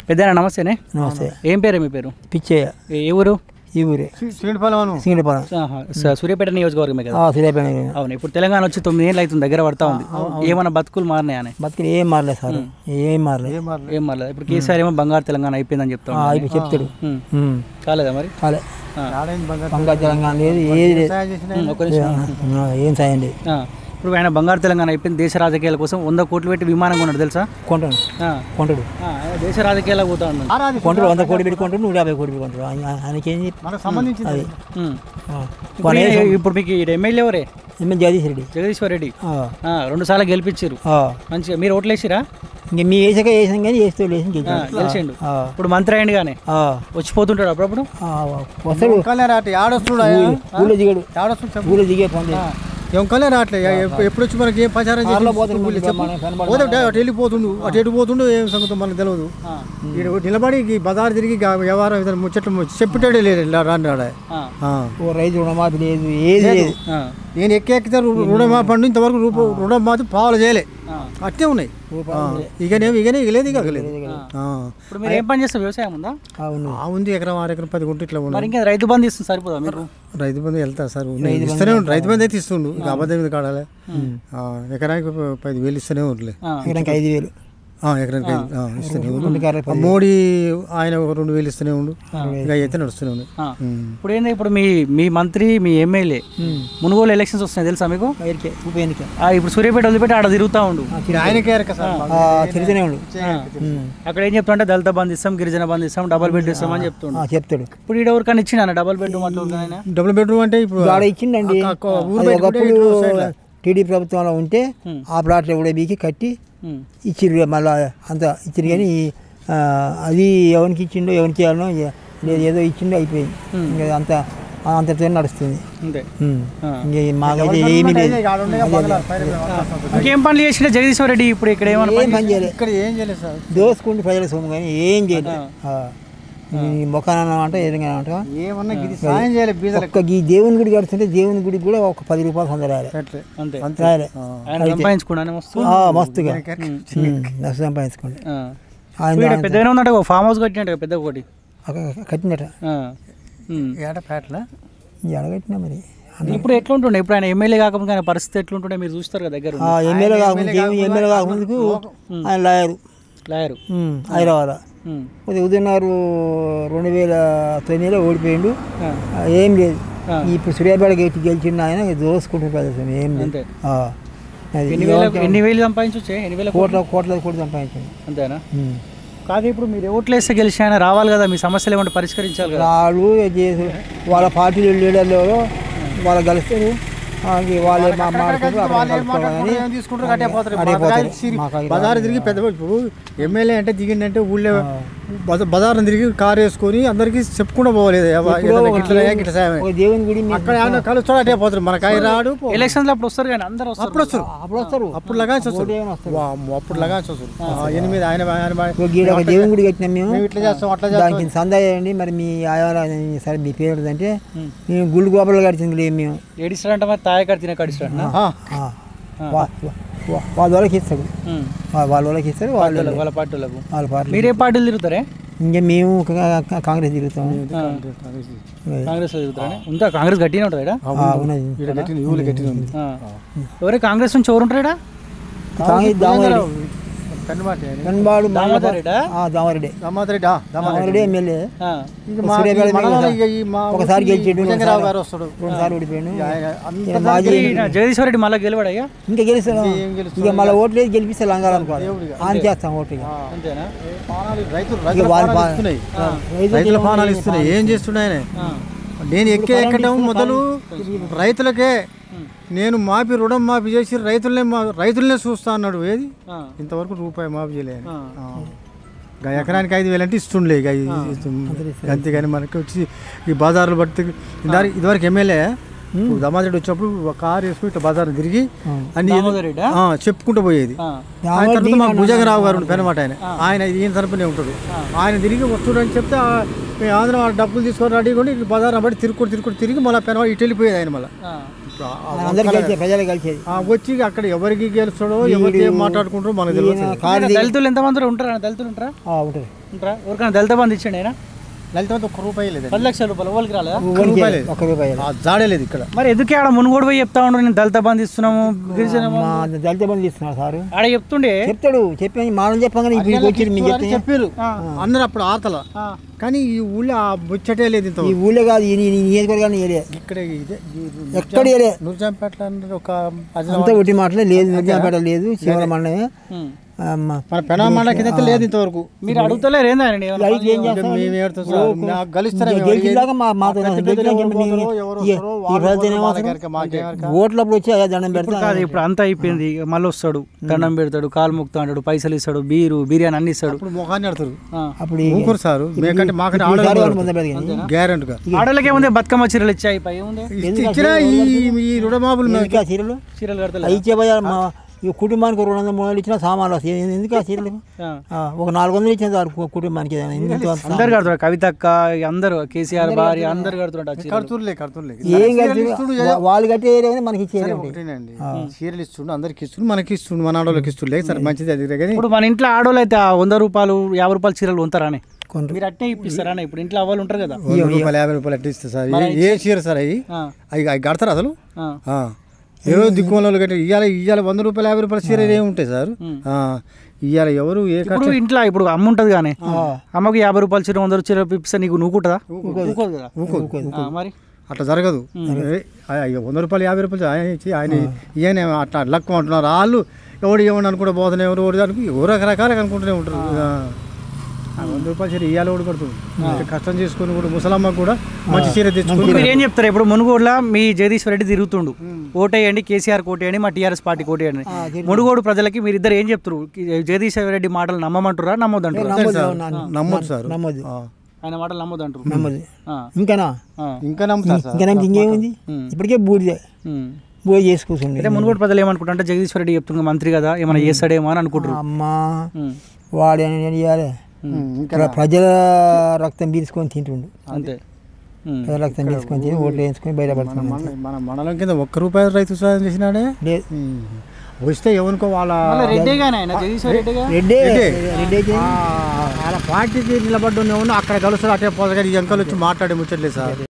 పెద్దనా నమస్తేనే. నమస్తే. ఏం పేరు మీ పేరు? పిచ్చయ్య. ఏ ఊరు? ఈ ఊరే సింగడిపాలెం. సూర్యాపేట నియోజకవర్గమే కదా? సూర్యాపేట. అవును. ఇప్పుడు తెలంగాణ వచ్చి 9 ఏళ్ళు అవుతుంది, దగ్గర పడతా ఉంది. ఏమన్నా బతుకులు మారినాయని? బతుకులు ఏం మారలేదు సార్, ఏం మారలేదు. ఇప్పుడు కేసీఆర్ ఏమో బంగారు తెలంగాణ అయిపోయిందని చెప్తాను. చెప్తాడు. కాలేదా మరి? కాలే. బంగారు తెలంగాణ లేదు, ఏది లేదు, ఏం సాయం లేదు. ఇప్పుడు ఆయన బంగారు తెలంగాణ అయిపోయింది, దేశ రాజకీయాల కోసం 100 కోట్లు పెట్టి విమానం కొన్నాడు తెలుసా? కొంటాడు. దేశ రాజకీయాలకు పోతా ఉన్నాడు. కొంటాడు, 100 కోట్లు పెట్టి కొంటాడు, 150 కోట్లు పెట్టి కొంటాడు. ఆయనకేం సంబంధించింది. ఇప్పుడు మీకు ఎమ్మెల్యే ఎవరే? జగదీశ్వర్ రెడ్డి 2 సార్లు గెలిపించారు మంచిగా. మీరు ఓట్లు వేసిరా? ఇంకా మీ వేసాక వేసాం కానీ వేస్తూ గెలిచిండు. ఇప్పుడు మంత్రి అయ్యండి కానీ వచ్చిపోతుంటాడు అప్పుడప్పుడు. వస్తాడు, ఊళ్ళో దిగాడు, ఊళ్ళో దిగే పని ఎంకలే రావట్లే. ఎప్పుడు వచ్చి మనకి ఏం ప్రచారం చేసి అటు వెళ్ళిపోతుండు, అటు వెళ్ళిపోతుండు, ఏం సంగతి మనకు తెలియదు. నిలబడి బజారు తిరిగి వ్యవహారం ముచ్చట్లు చెప్పేటాడే లేదు. రాని రైతు రుణమాఫీ లేదు, ఏది లేదు. నేను ఎక్కితే రుణమాఫీ అండి, ఇంతవరకు రుణమాఫీ పావులు చేయలే, అట్టే ఉన్నాయి. ఇక లేదు. ఏం పని చేస్తారు? వ్యవసాయం ఉందా? ఉంది, ఎకరం 6 ఎకరం 10 గుంటలు ఇట్లా ఉన్నాయి. ఇంకా రైతు బంధు ఇస్తుంది, సరిపోదా మీరు? రైతు బంధు వెళ్తా సార్, ఇస్తూనే ఉండు. రైతు బంధు అయితే ఇస్తుండు, ఇక అబద్ధం మీద కాడాలి. ఎకరానికి 10,000 ఇస్తూనే ఉండలే, ఎకరానికి 5,000. ఎకరానికి ఇస్తూనే. మోడీ ఆయన 2,000 ఇస్తూనే ఉండు, ఇక అయితే నడుస్తూనే ఉంది. ఇప్పుడు ఏంది, ఇప్పుడు మీ మంత్రి, మీ ఎమ్మెల్యే మునుగోలు ఎలక్షన్స్ వస్తున్నాయి తెలుసా మీకు? ఇప్పుడు సూర్యాపేట వదిలిపెట్టి ఆడ తిరుగుతా ఉండు, ఆయనకే తిరుగుతూనే ఉండు. అక్కడ ఏం చెప్తుంటే దళిత బంధు ఇస్తాం, గిరిజన బంధు ఇస్తాం, డబుల్ బెడ్ ఇస్తాం అని చెప్తాడు. ఇప్పుడు ఈడ ఎవరికైనా ఇచ్చిన డబుల్ బెడ్రూమ్? డబుల్ బెడ్రూమ్ అంటే ఇప్పుడు ఇచ్చిండండి. ఒకప్పుడు టీడీ ప్రభుత్వంలో ఉంటే ఆ ప్లాట్లు కూడా బీకి కట్టి ఇచ్చిర్రు, మళ్ళీ అంత ఇచ్చిర్రు. కానీ అది ఎవరికి ఇచ్చిండో, ఎవరికి ఇవ్వాలనో లేదు, ఏదో ఇచ్చిండో అయిపోయింది. ఇంకా అంతతో నడుస్తుంది. మాకైతే ఏమీ లేదు. ఇంకేం పనులు చేసిన జగదీశ్వర్ రెడ్డి? ఇప్పుడు ఇక్కడ ఏం పని చేయలేదు, దోసుకుంటూ ప్రజల సొమ్ము కానీ ఏం చేయలేదు. మొక్కన అంటే ఏదైనా ఒక్క ఈ దేవుని గుడి కడుతుంటే దేవుని గుడికి కూడా ఒక 10 రూపాయలు సందరాలి, మస్తుగా సంపాదించుకోండి. పెద్దగా ఉందంట, ఫామ్ హౌస్ కట్టినట్టు పెద్ద ఒకటి కట్టినట ఏడపేటలో ఎడగట్టినా. మరి ఇప్పుడు ఎట్లా ఉంటుండే? ఇప్పుడు ఆయన ఎమ్మెల్యే కాకుండా పరిస్థితి ఎట్లుంటుండే మీరు చూస్తారు కదా దగ్గర? ఎమ్మెల్యే కాకముందుకు ఆయన లాయరు హైదరాబాద్. ఉదయనారు 2009లో ఓడిపోయిండు, ఏం లేదు. ఇప్పుడు సూర్యాపేట గెలిచిన ఆయన దోసుకుంటున్న ప్రదేశం ఏం లేదు. ఎన్ని వేలు సంపాదించు? కోట్ల సంపాదించండి. అంతేనా? కాదు, ఇప్పుడు మీరు ఓట్లు వేస్తే గెలిచి ఆయన రావాలి కదా, మీ సమస్యలు ఏమంటే పరిష్కరించాలి కదా. వాళ్ళు వాళ్ళ పార్టీ లీడర్లు వాళ్ళు కలుస్తారు, బజారు తిరిగి పెద్ద. ఇప్పుడు ఎమ్మెల్యే అంటే దిగిందంటే ఊళ్ళో బజార్ని తిరిగి కారు వేసుకొని అందరికి చెప్పుకుంటూ పోలేదు. దేవుని గుడి అక్కడ కలుస్తాడు, అటే పోతారు. మనకు ఆయన రాడు. ఎలక్షన్స్ అప్పుడు వస్తారు కానీ అందరూ అప్పుడు వస్తారు, అప్పుడు లగాచి వస్తారు, అప్పుడు లగాచి వస్తారు. 8 ఆయన దేవుని గుడి కట్టినాం మేము, ఇట్లా చేస్తాం అట్లా చేస్తాం. సందా చేయండి మరి మీ సరే మీ పేరు అంటే మేము గుళ్ళు గోపలు కట్టింది లేదు. మేము ఏడిస్తాడంట, మరి తాయ కడితే కడిస్తాడు. వాళ్ళ వాళ్ళకి ఇస్తాడు, వాళ్ళకి ఇస్తారు. వాళ్ళ పార్టీ. మీరే పార్టీలు తిరుగుతారే? ఇంకా మేము కాంగ్రెస్ తిరుగుతాం. కాంగ్రెస్ తిరుగుతారా? ఉందా కాంగ్రెస్ గట్టిగా ఉంటారా? ఎవరే కాంగ్రెస్ నుంచి ఎవరు ఉంటారా? ఎమ్మెల్యే ఒకసారి గెలిచాడు, 2 సార్లు ఓడిపోయాడు. జగదీశ్వర్ రెడ్డి మళ్ళీ గెలవాడయ్యా? ఇంకా గెలుస్తాడు, ఇక మళ్ళీ ఓట్లు వేసి గెలిపిస్తే లంగాలనుకోవాలి, ఆన్ చేస్తాం ఓట్లు. రైతుల పానాలు ఇస్తున్నాయి, ఏం చేస్తున్నాయి? నేను ఎక్కడం మొదలు రైతులకే. నేను రుణం మాఫీ చేసి రైతులనే చూస్తా అన్నాడు. ఏది ఇంతవరకు రూపాయి మాఫీ చేయలేదు. ఎకరానికి 5,000 అంటే ఇస్తుండే, ఇక అంతేగాని మనకి వచ్చి ఈ బజార్లు బట్టి ఇదివరకు ఎమ్మెల్యే దమారెడ్డి వచ్చినప్పుడు కారు వేసుకుని ఇట్లా బజార్ తిరిగి అన్ని చెప్పుకుంటూ పోయేది. ఆయన తర్వాత మాకు భుజంగరావు గారు పెనమాట, ఆయన ఈయన తరపునే ఉంటాడు. ఆయన తిరిగి వస్తుండని చెప్తే ఆంధ్ర డబ్బులు తీసుకొని రెడీ కొని బజార్ బట్టి తిరిగి మళ్ళీ పెనమాట ఇటు వెళ్ళిపోయేది. ఆయన మళ్ళీ వచ్చి అక్కడ ఎవరికి గెలుస్తాడో ఎవరికి మాట్లాడుకుంటారో మనకు తెలియదు. దళితులు ఎంతమంది ఉంటారా? దళితులు ఉంటారా? ఉంటారా? ఎవరికైనా దళిత బంధు ఇచ్చిండు ఆయన? లలిత ఒక్క రూపాయి లేదు, 10 లక్షల రూపాయలు ఎవరికి రాలేదా? ఒక్క రూపాయి జాడే లేదు ఇక్కడ. మరి ఎందుకే ఆడ మునుగోడు పోయి చెప్తా ఉండు నేను దళిత బంధు ఇస్తున్నాము గిరిజన దళిత బంధు ఇస్తున్నారు సార్. ఆడ చెప్తుండే చెప్తాడు చెప్పి మనం చెప్పగానే ఇప్పుడు వచ్చి మీకు చెప్తే చెప్పారు అందరు అప్పుడు ఆతల, కానీ ఈ ఊళ్ళో ఆ ముచ్చటే లేదు. ఇంత ఈ ఊళ్ళో కాదు ఈ నియోజకవర్గాన్ని ఏరియా ఇక్కడ ఇదే ఎక్కడ ఏరియా నూర్జాంపేట అన్నారు ఒక అంతా ఒకటి మాటలే లేదు. నూర్జాంపేట లేదు, శివల మండలమే, మన పెనా మండల కింద అయితే లేదు ఇంతవరకు. మీరు అడుగుతలేరు ఏందని ఓట్లప్పుడు వచ్చి దండం పెడతాడు. ఇప్పుడు అంతా అయిపోయింది, మళ్ళీ వస్తాడు దండం పెడతాడు, కాలు ముక్తా అంటాడు, పైసలు ఇస్తాడు, బిర్యానీ అన్ని ఇస్తాడు. ముఖాన్ని ఆడతారు అప్పుడు సార్ మేకంటే మాకంటే గ్యారెంటీగా ఆడలకేముంది బతుకమ్మ చీరలు ఇచ్చాయి ఇచ్చినా ఈ రుణమాపులు చీరలు చీరలు కడతలే ఇచ్చే ఈ కుటుంబానికి 200 300 ఇచ్చిన సామాన్లు వస్తాయి. ఎందుకు ఆ చీరలు ఒక 400 ఇచ్చిన కుటుంబానికి అందరు కడుతున్నారు. కవితక్క అందరు, కేసీఆర్ భార్య అందరు కడుతున్నారు. ఏం కడుతుంది వాళ్ళు కట్టే మనకి ఇచ్చేది. చీరలు ఇస్తుండు, అందరికి ఇస్తుండు, మనకి ఇస్తుండు, మన ఆడోళ్ళకి ఇస్తుండే సరే మంచిది. అది కానీ ఇప్పుడు మన ఇంట్లో ఆడోళ్ళు అయితే 100 రూపాయలు 50 రూపాయలు చీరలు ఉంటారానే మీరు అట్నే ఇప్పిస్తారా? ఇప్పుడు ఇంట్లో అవ్వాలి ఉంటారు కదా, 100 రూపాయలు 50 రూపాయలు అట్లా ఇస్తారు సార్. ఏ చీర సార్ అవి కడతారు అసలు? ఏవో దిక్కుమల కట్టి ఇవాళ 100 రూపాయలు 50 రూపాయల చీర ఏముంటాయి సార్? ఇవాళ ఎవరు ఏ ఇంట్లో ఇప్పుడు అమ్మ ఉంటుంది కానీ అమ్మకి 50 రూపాయల చీర 100 చీర ఇప్పిస్తే నీకు నూకుంటుందా? మరి అట్లా జరగదు. 100 రూపాయలు 50 రూపాయలు ఆయన ఈయన అట్లా లక్కువ అంటున్నారు. వాళ్ళు ఎవడు ఏమని అనుకుంటే పోతున్నాయి, ఎవరు రకరకాలుగా అనుకుంటూనే ఉంటారు. 100 రూపాయలు చీర ఇవాళ కూడా పడుతుంది. కష్టం చేసుకుని కూడా ముసలమ్మకు కూడా మంచి చీర తెచ్చుకుని మీరు ఏం చెప్తారు? ఇప్పుడు మునుగోడులో మీ జగదీశ్వర్ రెడ్డి తిరుగుతుండు, ఓటేయండి కేసీఆర్ కోటేయండి, మా టీఆర్ఎస్ పార్టీ కోటేయండి. మునుగోడు ప్రజలకి మీరు ఇద్దరు ఏం చెప్తారు? జగదీశ్వర్ రెడ్డి మాటలు నమ్మమంటారా నమ్మొద్దంటారు? నమ్మొద్దు సార్, నమ్మొద్దు, ఆయన మాటలు నమ్మొద్దంటారు. నమ్మదు. ఇంకా నమ్ముతారు. ఇంకేముంది? ఇప్పటికే బూడిదే బోడి చేసుకుంటుంది. అయితే మునుగోడు ప్రజలు ఏమనుకుంటారంటే జగదీశ్వర్ రెడ్డి చెప్తున్నా మంత్రి కదా ఏమైనా చేస్తాడేమో అని అనుకుంటారు. అమ్మా వాడు ఏం చేయాలి? ప్రజల రక్తం పీల్చుకొని తింటుండు అంతే. ప్రజల రక్తం పీల్చుకొని తిని ఓట్లు వేయించుకొని బయటపడుతుంది. మన మండలం కింద 1 రూపాయి రైతు సాయం చేసినాడే లేదు. వస్తే ఎవరికో వాళ్ళ పార్టీకి నిలబడ్డ అక్కడ కలుస్తారు. అటే పోతే ఎంకలు వచ్చి మాట్లాడే ముచ్చట్లేదు సార్.